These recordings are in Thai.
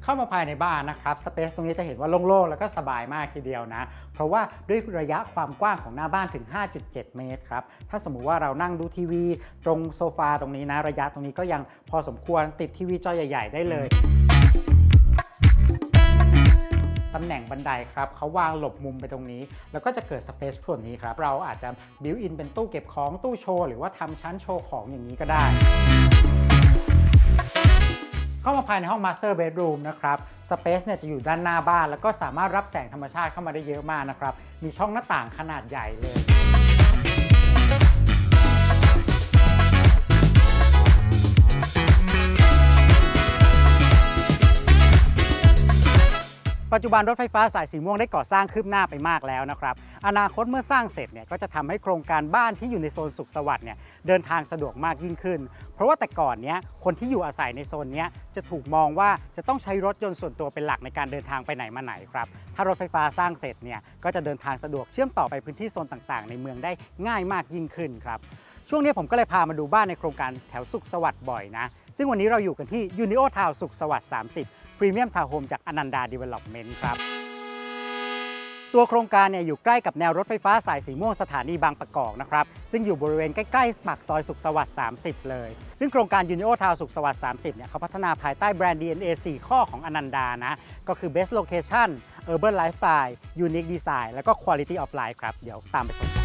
เข้ามาภายในบ้านนะครับสเปซตรงนี้จะเห็นว่าโล่งๆแล้วก็สบายมากทีเดียวนะเพราะว่าด้วยระยะความกว้างของหน้าบ้านถึง 5.7 เมตรครับถ้าสมมุติว่าเรานั่งดูทีวีตรงโซฟาตรงนี้นะระยะตรงนี้ก็ยังพอสมควรติดทีวีจอใหญ่ๆได้เลยตำแหน่งบันไดครับเขาวางหลบมุมไปตรงนี้แล้วก็จะเกิดสเปซส่วนนี้ครับเราอาจจะบิวอินเป็นตู้เก็บของตู้โชว์หรือว่าทำชั้นโชว์ของอย่างนี้ก็ได้เข้ามาภายในห้อง Master Bedroom นะครับสเปซเนี่ยจะอยู่ด้านหน้าบ้านแล้วก็สามารถรับแสงธรรมชาติเข้ามาได้เยอะมากนะครับมีช่องหน้าต่างขนาดใหญ่เลยปัจจุบันรถไฟฟ้าสายสีม่วงได้ก่อสร้างคืบหน้าไปมากแล้วนะครับอนาคตเมื่อสร้างเสร็จเนี่ยก็จะทำให้โครงการบ้านที่อยู่ในโซนสุขสวัสดิ์เนี่ยเดินทางสะดวกมากยิ่งขึ้นเพราะว่าแต่ก่อนเนี้ยคนที่อยู่อาศัยในโซนนี้จะถูกมองว่าจะต้องใช้รถยนต์ส่วนตัวเป็นหลักในการเดินทางไปไหนมาไหนครับถ้ารถไฟฟ้าสร้างเสร็จเนี่ยก็จะเดินทางสะดวกเชื่อมต่อไปพื้นที่โซนต่างๆในเมืองได้ง่ายมากยิ่งขึ้นครับช่วงนี้ผมก็เลยพามาดูบ้านในโครงการแถวสุขสวัสดิ์บ่อยนะซึ่งวันนี้เราอยู่กันที่ UNIO Town สุขสวัสดิ์ 30 Premium Town Home จากอนันดา Development ครับตัวโครงการเนี่ยอยู่ใกล้กับแนวรถไฟฟ้าสายสีม่วงสถานีบางประกอบนะครับซึ่งอยู่บริเวณใกล้ๆปากซอยสุขสวัสดิ์ 30 เลยซึ่งโครงการ UNIO Town สุขสวัสดิ์ 30 เนี่ยเขาพัฒนาภายใต้แบรนด์ DNA 4 ข้อของอนันดานะก็คือ Best Location Urban Lifestyle Unique Design แล้วก็ Quality of Life ครับเดี๋ยวตามไปชม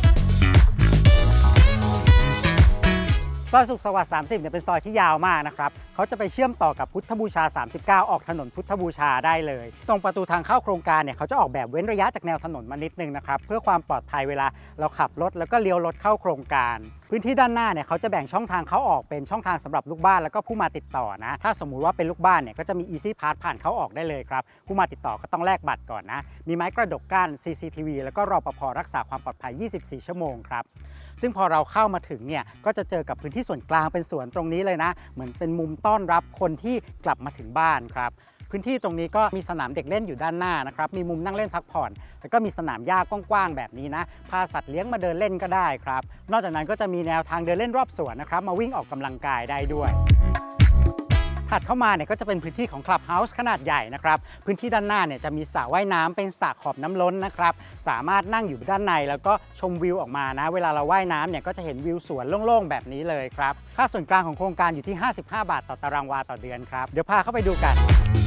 ซอยสุขสวัสดิ์ 30 เนี่ยเป็นซอยที่ยาวมากนะครับเขาจะไปเชื่อมต่อกับพุทธบูชา 39 ออกถนนพุทธบูชาได้เลยตรงประตูทางเข้าโครงการเนี่ยเขาจะออกแบบเว้นระยะจากแนวถนนมานิดนึงนะครับเพื่อความปลอดภัยเวลาเราขับรถแล้วก็เลี้ยวรถเข้าโครงการพื้นที่ด้านหน้าเนี่ยเขาจะแบ่งช่องทางเข้าออกเป็นช่องทางสำหรับลูกบ้านแล้วก็ผู้มาติดต่อนะถ้าสมมุติว่าเป็นลูกบ้านเนี่ยก็จะมี Easy Pass ผ่านเข้าออกได้เลยครับผู้มาติดต่อก็ต้องแลกบัตรก่อนนะมีไม้กระดกกั้น CCTV แล้วก็รปภ.รักษาความปลอดภัย 24 ชั่วโมงครับซึ่งพอเราเข้ามาถึงเนี่ยก็จะเจอกับพื้นที่ส่วนกลางเป็นสวนตรงนี้เลยนะเหมือนเป็นมุมต้อนรับคนที่กลับมาถึงบ้านครับพื้นที่ตรงนี้ก็มีสนามเด็กเล่นอยู่ด้านหน้านะครับมีมุมนั่งเล่นพักผ่อนแล้วก็มีสนามหญ้ากว้างๆแบบนี้นะพาสัตว์เลี้ยงมาเดินเล่นก็ได้ครับนอกจากนั้นก็จะมีแนวทางเดินเล่นรอบสวนนะครับมาวิ่งออกกำลังกายได้ด้วยถัดเข้ามาเนี่ยก็จะเป็นพื้นที่ของ Clubhouse ขนาดใหญ่นะครับพื้นที่ด้านหน้าเนี่ยจะมีสระว่ายน้ำเป็นสระขอบน้ำล้นนะครับสามารถนั่งอยู่ด้านในแล้วก็ชมวิวออกมานะเวลาเราว่ายน้ำเนี่ยก็จะเห็นวิวสวนโล่งๆแบบนี้เลยครับค่าส่วนกลางของโครงการอยู่ที่55 บาทต่อตารางวาต่อเดือนครับเดี๋ยวพาเข้าไปดูกัน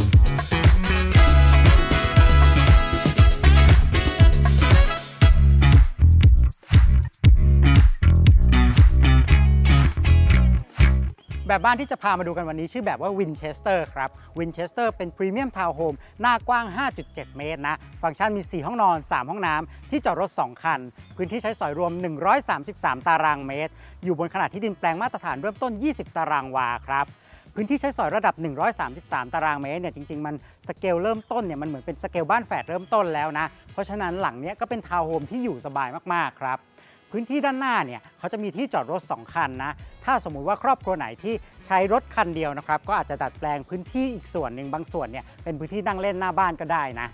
แบบบ้านที่จะพามาดูกันวันนี้ชื่อแบบว่า Winchester ครับ Winchester เป็น Premium Town Home หน้ากว้าง 5.7 เมตรนะฟังก์ชันมี 4 ห้องนอน 3 ห้องน้ำที่จอดรถ 2 คันพื้นที่ใช้สอยรวม 133 ตารางเมตรอยู่บนขนาดที่ดินแปลงมาตรฐานเริ่มต้น 20 ตารางวาครับพื้นที่ใช้สอยระดับ 133 ตารางเมตรเนี่ยจริงๆมันสเกลเริ่มต้นเนี่ยมันเหมือนเป็นสเกลบ้านแฝดเริ่มต้นแล้วนะเพราะฉะนั้นหลังนี้ก็เป็นทาวน์โฮมที่อยู่สบายมากๆครับพื้นที่ด้านหน้าเนี่ยเขาจะมีที่จอดรถ 2 คันนะถ้าสมมุติว่าครอบครัวไหนที่ใช้รถคันเดียวนะครับก็อาจจะดัดแปลงพื้นที่อีกส่วนหนึ่งบางส่วนเนี่ยเป็นพื้นที่นั่งเล่นหน้าบ้านก็ได้นะ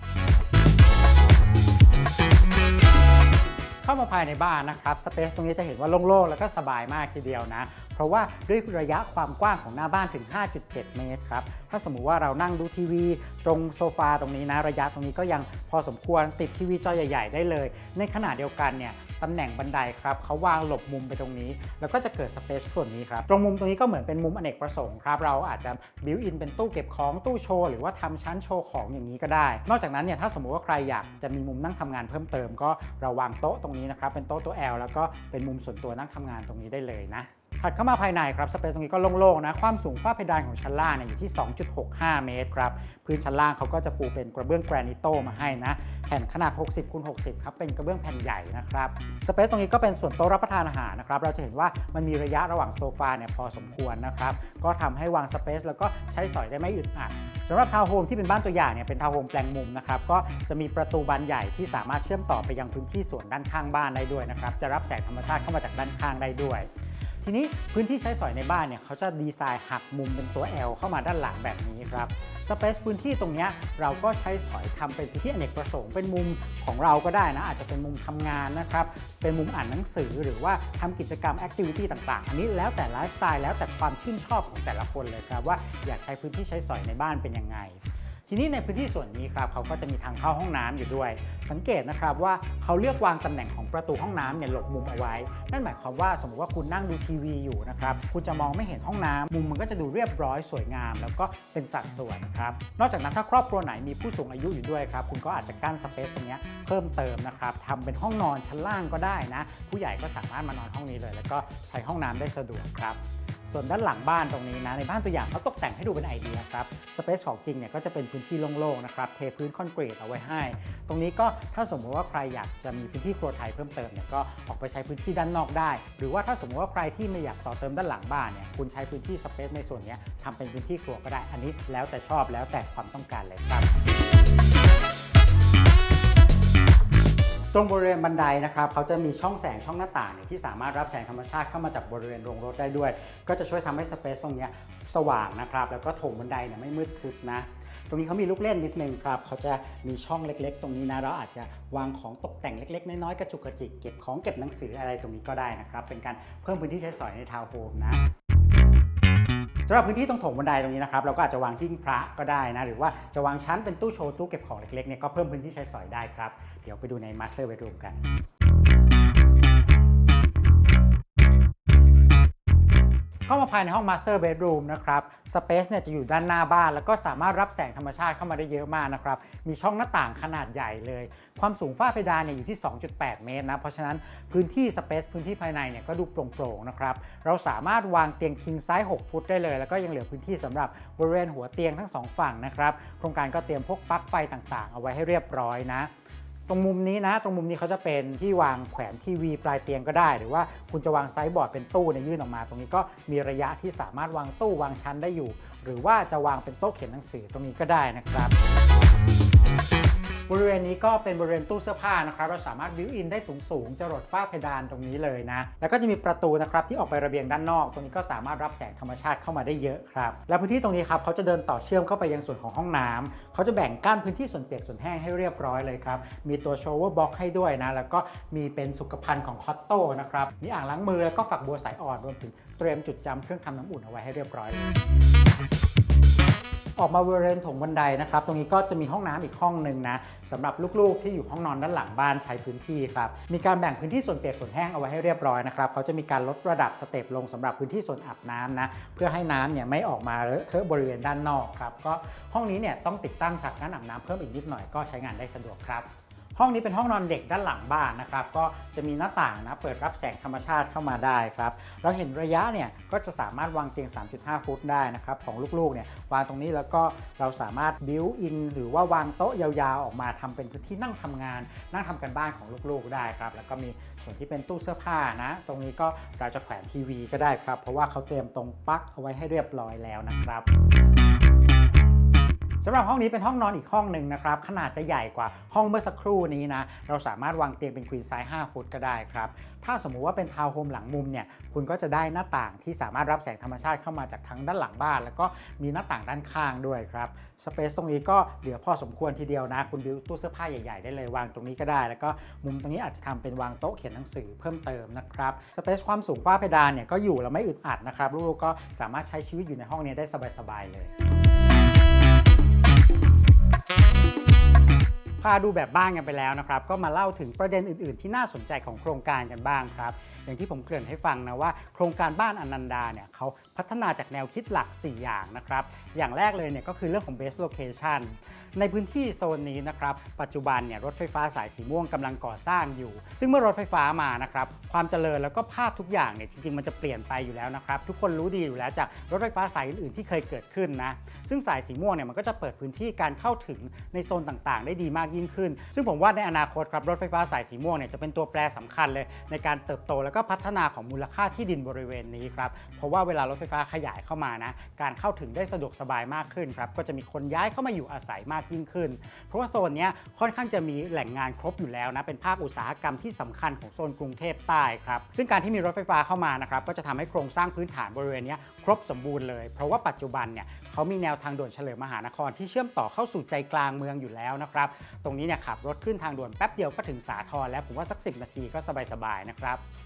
เข้ามาภายในบ้านนะครับสเปซตรงนี้จะเห็นว่าโล่งๆแล้วก็สบายมากทีเดียวนะเพราะว่าด้วยระยะความกว้างของหน้าบ้านถึง 5.7 เมตรครับถ้าสมมุติว่าเรานั่งดูทีวีตรงโซฟาตรงนี้นะระยะตรงนี้ก็ยังพอสมควรติดทีวีจอใหญ่ๆได้เลยในขณะเดียวกันเนี่ยตำแหน่งบันไดครับเขาวางหลบมุมไปตรงนี้แล้วก็จะเกิดสเปซส่วนนี้ครับตรงมุมตรงนี้ก็เหมือนเป็นมุมอเนกประสงค์ครับเราอาจจะบิวอินเป็นตู้เก็บของตู้โชว์หรือว่าทำชั้นโชว์ของอย่างนี้ก็ได้นอกจากนั้นเนี่ยถ้าสมมุติว่าใครอยากจะมีมุมนั่งทำงานเพิ่มเติมก็เราวางโต๊ะตรงนี้นะครับเป็นโต๊ะตัว L แล้วก็เป็นมุมส่วนตัวนั่งทำงานตรงนี้ได้เลยนะถัดเข้ามาภายในครับสเปซตรงนี้ก็โล่งๆนะความสูงฝ้าเพดานของชั้นล่างเนี่ยอยู่ที่ 2.65 เมตรครับพื้นชั้นล่างเขาก็จะปูเป็นกระเบื้องแกรนิโตมาให้นะแผ่นขนาด 60x60 ครับเป็นกระเบื้องแผ่นใหญ่นะครับสเปซตรงนี้ก็เป็นส่วนโต๊ะรับประทานอาหารนะครับเราจะเห็นว่ามันมีระยะระหว่างโซฟาเนี่ยพอสมควรนะครับก็ทำให้วางสเปซแล้วก็ใช้สอยได้ไม่อึดอัดสำหรับทาวน์โฮมที่เป็นบ้านตัวอย่างเนี่ยเป็นทาวน์โฮมแปลงมุมนะครับก็จะมีประตูบานใหญ่ที่สามารถเชื่อมต่อไปยังพื้นที่ส่วนด้านข้างบ้านได้ด้วยนะครับจะรับแสงธรรมชาติเข้ามาจากด้านข้างได้ด้วยทีนี้พื้นที่ใช้สอยในบ้านเนี่ยเขาจะดีไซน์หักมุมเป็นตัว L เข้ามาด้านหลังแบบนี้ครับสเปซพื้นที่ตรงนี้เราก็ใช้สอยทำเป็นพื้นที่อเนกประสงค์เป็นมุมของเราก็ได้นะอาจจะเป็นมุมทำงานนะครับเป็นมุมอ่านหนังสือหรือว่าทำกิจกรรมแอคทิวิตี้ต่างๆอันนี้แล้วแต่ไลฟ์สไตล์แล้วแต่ความชื่นชอบของแต่ละคนเลยครับว่าอยากใช้พื้นที่ใช้สอยในบ้านเป็นยังไงททีนี้ในพื้นที่ส่วนนี้ครับเขาก็จะมีทางเข้าห้องน้ำอยู่ด้วยสังเกตนะครับว่าเขาเลือกวางตำแหน่งของประตูห้องน้ำเนี่ยหลบมุมเอาไว้นั่นหมายความว่าสมมติว่าคุณนั่งดูทีวีอยู่นะครับคุณจะมองไม่เห็นห้องน้ำมุมมันก็จะดูเรียบร้อยสวยงามแล้วก็เป็นสัดส่วนครับนอกจากนั้นถ้าครอบครัวไหนมีผู้สูงอายุอยู่ด้วยครับคุณก็อาจจะกั้นสเปซตรงนี้เพิ่มเติมนะครับทำเป็นห้องนอนชั้นล่างก็ได้นะผู้ใหญ่ก็สามารถมานอนห้องนี้เลยแล้วก็ใช้ห้องน้ำได้สะดวกครับส่วนด้านหลังบ้านตรงนี้นะในบ้านตัวอย่างเขาตกแต่งให้ดูเป็นไอเดียครับสเปซของจริงเนี่ยก็จะเป็นพื้นที่โล่งๆนะครับเทพื้นคอนกรีตเอาไว้ให้ตรงนี้ก็ถ้าสมมติว่าใครอยากจะมีพื้นที่ครัวไทยเพิ่มเติมเนี่ยก็ออกไปใช้พื้นที่ด้านนอกได้หรือว่าถ้าสมมติว่าใครที่ไม่อยากต่อเติมด้านหลังบ้านเนี่ยคุณใช้พื้นที่สเปซในส่วนนี้ทำเป็นพื้นที่ครัวก็ได้อันนี้แล้วแต่ชอบแล้วแต่ความต้องการเลยครับตรงบริเวณบันไดนะครับเขาจะมีช่องแสงช่องหน้าต่างที่สามารถรับแสงธรรมชาติเข้ามาจากบริเวณโรงรถได้ด้วยก็จะช่วยทำให้สเปซตรงนี้สว่างนะครับแล้วก็โถงบันไดเนี่ยไม่มืดทึบนะตรงนี้เขามีลูกเล่นนิดนึงครับเขาจะมีช่องเล็กๆตรงนี้นะเราอาจจะวางของตกแต่งเล็กๆน้อยๆกระจุกกระจิกเก็บของเก็บหนังสืออะไรตรงนี้ก็ได้นะครับเป็นการเพิ่มพื้นที่ใช้สอยในทาวน์โฮมนะสำหรับพื้นที่ตรงโถงบันไดตรงนี้นะครับเราก็อาจจะวางหิ้งพระก็ได้นะหรือว่าจะวางชั้นเป็นตู้โชว์ตู้เก็บของเล็กๆเนี่ยก็เพิ่มพื้นที่ใช้สอยได้ครับเดี๋ยวไปดูใน Master Bedroom กันเข้ามาภายในห้อง Master Bedroom นะครับสเปซเนี่ยจะอยู่ด้านหน้าบ้านแล้วก็สามารถรับแสงธรรมชาติเข้ามาได้เยอะมากนะครับมีช่องหน้าต่างขนาดใหญ่เลยความสูงฝ้าเพดานเนี่ยอยู่ที่ 2.8 เมตรนะเพราะฉะนั้นพื้นที่สเปซพื้นที่ภายในเนี่ยก็ดูโปร่งๆนะครับเราสามารถวางเตียง King Size 6 ฟุตได้เลยแล้วก็ยังเหลือพื้นที่สำหรับบริเวณหัวเตียงทั้ง2ฝั่งนะครับโครงการก็เตรียมพวกปลั๊กไฟต่างๆเอาไว้ให้เรียบร้อยนะตรงมุมนี้นะตรงมุมนี้เขาจะเป็นที่วางแขวนทีวีปลายเตียงก็ได้หรือว่าคุณจะวางไซส์บอร์ดเป็นตู้ในยื่นออกมาตรงนี้ก็มีระยะที่สามารถวางตู้วางชั้นได้อยู่หรือว่าจะวางเป็นโต๊ะเขียนหนังสือตรงนี้ก็ได้นะครับบริเวณนี้ก็เป็นบริเวณตู้เสื้อผ้านะครับเราสามารถบิวอินได้สูงๆจรดฝ้าเพดานตรงนี้เลยนะแล้วก็จะมีประตูนะครับที่ออกไประเบียงด้านนอกตรงนี้ก็สามารถรับแสงธรรมชาติเข้ามาได้เยอะครับและพื้นที่ตรงนี้ครับเขาจะเดินต่อเชื่อมเข้าไปยังส่วนของห้องน้ำเขาจะแบ่งกั้นพื้นที่ส่วนเปียกส่วนแห้งให้เรียบร้อยเลยครับมีตัวโชว์เวอร์บ็อกให้ด้วยนะแล้วก็มีเป็นสุขภัณฑ์ของคอตโต้นะครับมีอ่างล้างมือแล้วก็ฝักบัวสายอ่อนรวมถึงเตรียมจุดจำเครื่องทำน้ำอุ่นเอาไว้ให้เรียบร้อยเลยออกมาบริเวณโถงบันไดนะครับตรงนี้ก็จะมีห้องน้ำอีกห้องหนึ่งนะสำหรับลูกๆที่อยู่ห้องนอนด้านหลังบ้านใช้พื้นที่ครับมีการแบ่งพื้นที่ส่วนเปียกส่วนแห้งเอาไว้ให้เรียบร้อยนะครับเขาจะมีการลดระดับสเต็ปลงสำหรับพื้นที่ส่วนอาบน้ำนะเพื่อให้น้ำเนี่ยไม่ออกมาเลอะเทอะบริเวณด้านนอกครับก็ห้องนี้เนี่ยต้องติดตั้งฉากกั้นอาบน้ำเพิ่มอีกนิดหน่อยก็ใช้งานได้สะดวกครับห้องนี้เป็นห้องนอนเด็กด้านหลังบ้านนะครับก็จะมีหน้าต่างนะเปิดรับแสงธรรมชาติเข้ามาได้ครับเราเห็นระยะเนี่ยก็จะสามารถวางเตียง 3.5 ฟุตได้นะครับของลูกๆเนี่ยวางตรงนี้แล้วก็เราสามารถบิวอินหรือว่าวางโต๊ะยาวๆออกมาทำเป็นพื้นที่นั่งทำงานนั่งทำกันบ้านของลูกๆได้ครับแล้วก็มีส่วนที่เป็นตู้เสื้อผ้านะตรงนี้ก็เราจะแขวนทีวีก็ได้ครับเพราะว่าเขาเตรียมตรงปลั๊กเอาไว้ให้เรียบร้อยแล้วนะครับสำหรับห้องนี้เป็นห้องนอนอีกห้องหนึ่งนะครับขนาดจะใหญ่กว่าห้องเมื่อสักครู่นี้นะเราสามารถวางเตียงเป็น Queen Size 5 ฟุตก็ได้ครับถ้าสมมุติว่าเป็นทาวน์โฮมหลังมุมเนี่ยคุณก็จะได้หน้าต่างที่สามารถรับแสงธรรมชาติเข้ามาจากทั้งด้านหลังบ้านแล้วก็มีหน้าต่างด้านข้างด้วยครับสเปซตรงนี้ก็เหลือพอสมควรทีเดียวนะคุณบิวตู้เสื้อผ้าใหญ่ๆได้เลยวางตรงนี้ก็ได้แล้วก็มุมตรงนี้อาจจะทำเป็นวางโต๊ะเขียนหนังสือเพิ่มเติมนะครับสเปซความสูงฝ้าเพดานเนี่ยก็อยู่แล้วไม่อึดอัดนะครับลูกๆก็สามารถใช้ชีวิตอยู่ในห้องนี้ได้สบายๆเลยพาดูแบบบ้านกันไปแล้วนะครับก็มาเล่าถึงประเด็นอื่นๆที่น่าสนใจของโครงการกันบ้างครับอย่างที่ผมเกริ่นให้ฟังนะว่าโครงการบ้านอนันดาเนี่ยเขาพัฒนาจากแนวคิดหลัก4อย่างนะครับอย่างแรกเลยเนี่ยก็คือเรื่องของ base location ในพื้นที่โซนนี้นะครับปัจจุบันเนี่ยรถไฟฟ้าสายสีม่วงกำลังก่อสร้างอยู่ซึ่งเมื่อรถไฟฟ้ามานะครับความเจริญแล้วก็ภาพทุกอย่างเนี่ยจริงๆมันจะเปลี่ยนไปอยู่แล้วนะครับทุกคนรู้ดีอยู่แล้วจากรถไฟฟ้าสายอื่นๆที่เคยเกิดขึ้นนะซึ่งสายสีม่วงเนี่ยมันก็จะเปิดพื้นที่การเข้าถึงในโซนต่างๆได้ดีมากยิ่งขึ้นซึ่งผมว่าในอนาคตครับรถไฟฟ้าสายสีม่วงเนี่ยจะเป็นตัวแปรสำคัญเลยในการเติบโตแล้วก็พัฒนาของมูลค่าที่ดินบริเวณนี้ครับเพราะว่าเวลารถไฟฟ้าขยายเข้ามานะการเข้าถึงได้สะดวกสบายมากขึ้นครับก็จะมีคนย้ายเข้ามาอยู่อาศัยมากยิ่งขึ้นเพราะว่าโซนนี้ค่อนข้างจะมีแหล่งงานครบอยู่แล้วนะเป็นภาคอุตสาหกรรมที่สำคัญของโซนกรุงเทพใต้ครับซึ่งการที่มีรถไฟฟ้าเข้ามานะครับก็จะทำให้โครงสร้างพื้นฐานบริเวณนี้ครบสมบูรณ์เลยเพราะว่าปัจจุบันเนี่ยเขามีแนวทางด่วนเฉลิมมหานครที่เชื่อมต่อเข้าสู่ใจกลางเมืองอยู่แล้วนะครับตรงนี้เนี่ยขับรถขึ้นทางด่วนแป๊บเดียวก็ถึงสาทรแล้วผมว่าสัก10 นาทีก็สบายๆนะครับ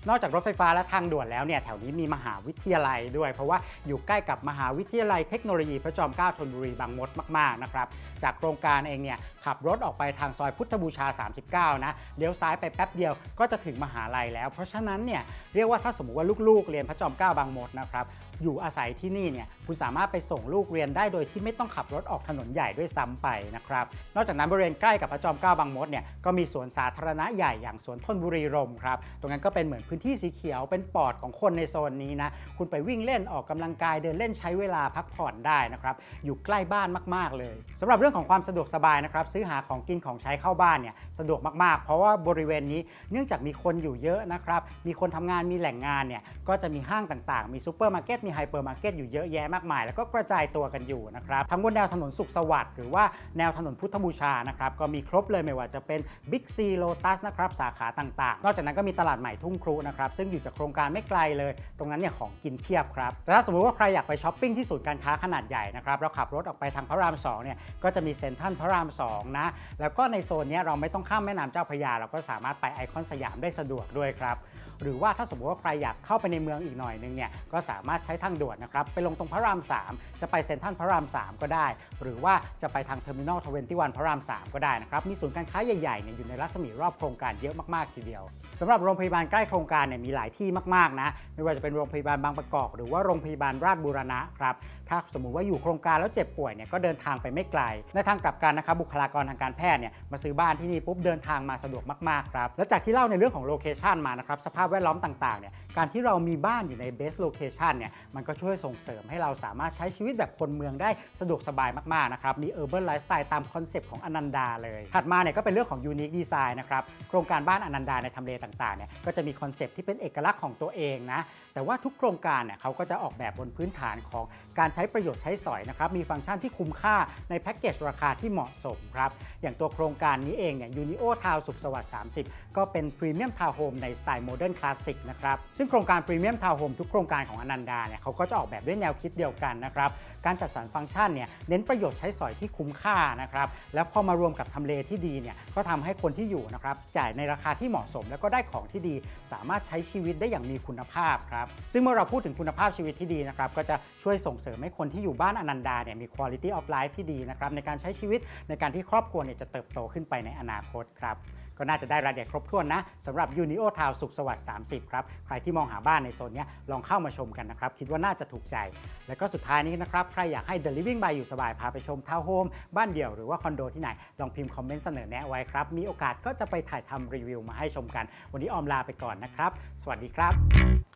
นอกจากรถไฟฟ้าและทางด่วนแล้วเนี่ยแถวนี้มีมหาวิทยาลัยด้วยเพราะว่าอยู่ใกล้กับมหาวิทยาลัยเทคโนโลยีพระจอมเกล้าธนบุรีบางมดมากๆนะครับจากโครงการเองเนี่ยขับรถออกไปทางซอยพุทธบูชา39นะเลี้ยวซ้ายไปแป๊บเดียวก็จะถึงมหาลัยแล้วเพราะฉะนั้นเนี่ยเรียกว่าถ้าสมมุติว่าลูกๆเรียนพระจอมเกล้าบางมดนะครับอยู่อาศัยที่นี่เนี่ยคุณสามารถไปส่งลูกเรียนได้โดยที่ไม่ต้องขับรถออกถนนใหญ่ด้วยซ้ำไปนะครับนอกจากนั้นบริเวณใกล้กับพระจอมเกล้าบางมดเนี่ยก็มีสวนสาธารณะใหญ่อย่างสวนธนบุรีรมย์ครับตรงนั้นก็เป็นเหมือนพื้นที่สีเขียวเป็นปอดของคนในโซนนี้นะคุณไปวิ่งเล่นออกกำลังกายเดินเล่นใช้เวลาพักผ่อนได้นะครับอยู่ใกล้บ้านมากๆเลยสำหรับเรื่องของความสะดวกสบายนะครับซื้อหาของกินของใช้เข้าบ้านเนี่ยสะดวกมากๆเพราะว่าบริเวณนี้เนื่องจากมีคนอยู่เยอะนะครับมีคนทำงานมีแหล่งงานเนี่ยก็จะมีห้างต่างๆมีซูเปอร์มาร์เก็ตมีไฮเปอร์มาร์เก็ตอยู่เยอะแยะมากมายแล้วก็กระจายตัวกันอยู่นะครับทั้งบนแนวถนนสุขสวัสดิ์หรือว่าแนวถนนพุทธบูชานะครับก็มีครบเลยไม่ว่าจะเป็นบิ๊กซีโลตัสนะครับสาขาต่างๆนอกจากนั้นก็มีตลาดใหม่ทุ่งครุนะครับซึ่งอยู่จากโครงการไม่ไกลเลยตรงนั้นเนี่ยของกินเพียบครับแต่ถ้าสมมติว่าใครอยากไปช้อปปิ้งที่ศูนย์การค้าขนาดใหญ่นะครับเราขับรถออกไปทางพระราม2เนี่ยก็จะมีเซ็นทรัลพระราม2นะแล้วก็ในโซนนี้เราไม่ต้องข้ามแม่น้ำเจ้าพระยาเราก็สามารถไปไอคอนสยามได้สะดวกด้วยครับหรือว่าถ้าสมมติว่าใครอยากเข้าไปในเมืองอีกหน่อยนึงเนี่ยก็สามารถใช้ทางด่วนนะครับไปลงตรงพระราม3จะไปเซ็นทรัลพระราม3ก็ได้หรือว่าจะไปทางเทอร์มินอล21พระราม3ก็ได้นะครับมีศูนย์การค้าใหญ่ๆเนี่ยอยู่ในรัศมีรอบโครงการเยอะมากๆทีเดียวสำหรับโรงพยาบาลใกล้โครงการเนี่ยมีหลายที่มากๆนะไม่ว่าจะเป็นโรงพยาบาลบางประกอบหรือว่าโรงพยาบาลราชบูรณะครับถ้าสมมุติว่าอยู่โครงการแล้วเจ็บป่วยเนี่ยก็เดินทางไปไม่ไกลในทางกลับกันนะครับบุคลากรทางการแพทย์เนี่ยมาซื้อบ้านที่นี่ปุ๊บเดินทางมาสะดวกมากๆครับและจากที่เล่าในเรื่องของโลเคชันมานะครับสภาพแวดล้อมต่างๆเนี่ยการที่เรามีบ้านอยู่ในเบสโลเคชันเนี่ยมันก็ช่วยส่งเสริมให้เราสามารถใช้ชีวิตแบบคนเมืองได้สะดวกสบายมากๆนะครับมี Urban Lifestyle ตามคอนเซปต์ของอนันดาเลยถัดมาเนี่ยก็เป็นเรื่องของ Unique Design นะครับโครงการบ้านอนันดาในทำเลต่างๆเนี่ยก็จะมีคอนเซปต์ที่เป็นเอกลักษณ์ของตัวเองนะแต่ว่าทุกโครงการเนี่ยเขาก็จะออกแบบบนพื้นฐานของการใช้ประโยชน์ใช้สอยนะครับมีฟังก์ชันที่คุ้มค่าในแพ็กเกจราคาที่เหมาะสมครับอย่างตัวโครงการนี้เองเนี่ย Unio Town สุขสวัสดิ์30ก็เป็นพรีเมียมทาวน์โฮมในสไตล์โมเดิร์นคลาสสิกนะครับซึ่งโครงการพรีเมียมทาวน์โฮมทุกโครงการของอนันดาเนี่ยเขาก็จะออกแบบด้วยแนวคิดเดียวกันนะครับการจัดสรรฟังก์ชันเนี่ยเน้นประโยชน์ใช้สอยที่คุ้มค่านะครับแล้วพอมารวมกับทำเลที่ดีเนี่ยก็ทำให้คนที่อยู่นะครับจ่ายในราคาที่เหมาะสมแล้วก็ได้ของที่ดีสามารถใช้ชีวิตได้อย่างมีคุณภาพครับซึ่งเมื่อเราพูดถึงคุณภาพชีวิตที่ดีนะครับก็จะช่วยส่งเสริมให้คนที่อยู่บ้านอนันดาเนี่ยมี quality of life ที่ดีนะครับในการใช้ชีวิตในการที่ครอบครัวเนี่ยจะเติบโตขึ้นไปในอนาคตครับก็น่าจะได้รายละเอียดครบถ้วนนะสำหรับ Unio Town สุขสวัสดิ์30ครับใครที่มองหาบ้านในโซนนี้ลองเข้ามาชมกันนะครับคิดว่าน่าจะถูกใจและก็สุดท้ายนี้นะครับใครอยากให้ The Living by อยู่สบายพาไปชมทาวน์โฮมบ้านเดี่ยวหรือว่าคอนโดที่ไหนลองพิมพ์คอมเมนต์เสนอแนะไว้ครับมีโอกาสก็จะไปถ่ายทำรีวิวมาให้ชมกันวันนี้ออมลาไปก่อนนะครับสวัสดีครับ